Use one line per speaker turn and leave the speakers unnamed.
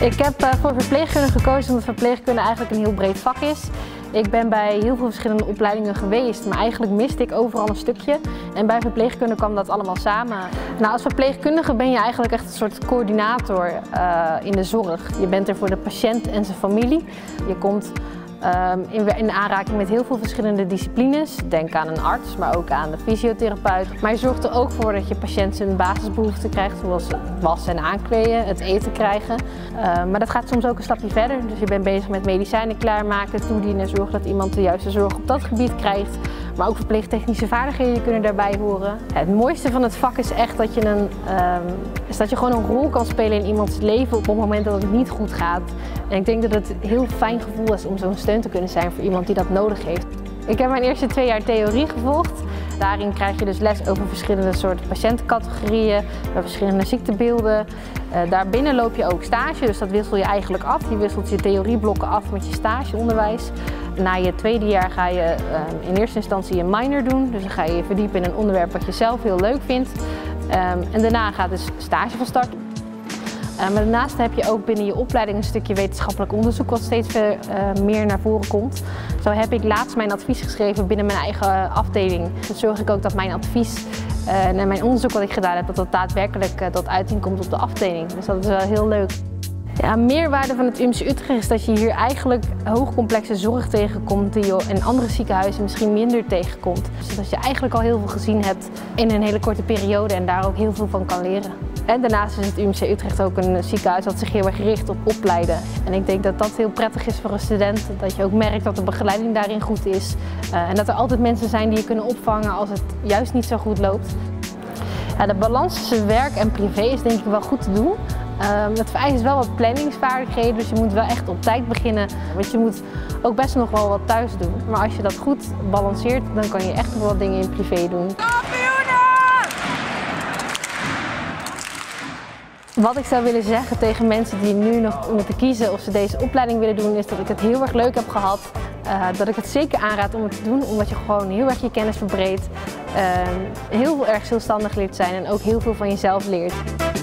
Ik heb voor verpleegkunde gekozen omdat verpleegkunde eigenlijk een heel breed vak is. Ik ben bij heel veel verschillende opleidingen geweest, maar eigenlijk miste ik overal een stukje. En bij verpleegkunde kwam dat allemaal samen. Nou, als verpleegkundige ben je eigenlijk echt een soort coördinator in de zorg. Je bent er voor de patiënt en zijn familie. Je komt in aanraking met heel veel verschillende disciplines. Denk aan een arts, maar ook aan de fysiotherapeut. Maar je zorgt er ook voor dat je patiënt zijn basisbehoeften krijgt, zoals wassen en aankleden, het eten krijgen. Maar dat gaat soms ook een stapje verder. Dus je bent bezig met medicijnen klaarmaken, toedienen, zorgen dat iemand de juiste zorg op dat gebied krijgt. Maar ook verpleegtechnische vaardigheden kunnen daarbij horen. Het mooiste van het vak is echt dat je gewoon een rol kan spelen in iemands leven op het moment dat het niet goed gaat. En ik denk dat het een heel fijn gevoel is om zo'n steun te kunnen zijn voor iemand die dat nodig heeft. Ik heb mijn eerste 2 jaar theorie gevolgd. Daarin krijg je dus les over verschillende soorten patiëntencategorieën, verschillende ziektebeelden. Daarbinnen loop je ook stage, dus dat wissel je eigenlijk af. Je wisselt je theorieblokken af met je stageonderwijs. Na je 2e jaar ga je in eerste instantie een minor doen, dus dan ga je je verdiepen in een onderwerp wat je zelf heel leuk vindt. En daarna gaat dus stage van start. Maar daarnaast heb je ook binnen je opleiding een stukje wetenschappelijk onderzoek wat steeds meer naar voren komt. Zo heb ik laatst mijn advies geschreven binnen mijn eigen afdeling. Dan zorg ik ook dat mijn advies en mijn onderzoek wat ik gedaan heb, dat dat daadwerkelijk tot uiting komt op de afdeling. Dus dat is wel heel leuk. Ja, meerwaarde van het UMC Utrecht is dat je hier eigenlijk hoogcomplexe zorg tegenkomt die je in andere ziekenhuizen misschien minder tegenkomt. Dus dat je eigenlijk al heel veel gezien hebt in een hele korte periode en daar ook heel veel van kan leren. En daarnaast is het UMC Utrecht ook een ziekenhuis dat zich heel erg richt op opleiden. En ik denk dat dat heel prettig is voor een student, dat je ook merkt dat de begeleiding daarin goed is. En dat er altijd mensen zijn die je kunnen opvangen als het juist niet zo goed loopt. Ja, de balans tussen werk en privé is denk ik wel goed te doen. Dat vereist wel wat planningsvaardigheden, dus je moet wel echt op tijd beginnen. Want je moet ook best nog wel wat thuis doen. Maar als je dat goed balanceert, dan kan je echt nog wat dingen in privé doen. Wat ik zou willen zeggen tegen mensen die nu nog moeten kiezen of ze deze opleiding willen doen, is dat ik het heel erg leuk heb gehad. Dat ik het zeker aanraad om het te doen, omdat je gewoon heel erg je kennis verbreedt. Heel erg zelfstandig leert zijn en ook heel veel van jezelf leert.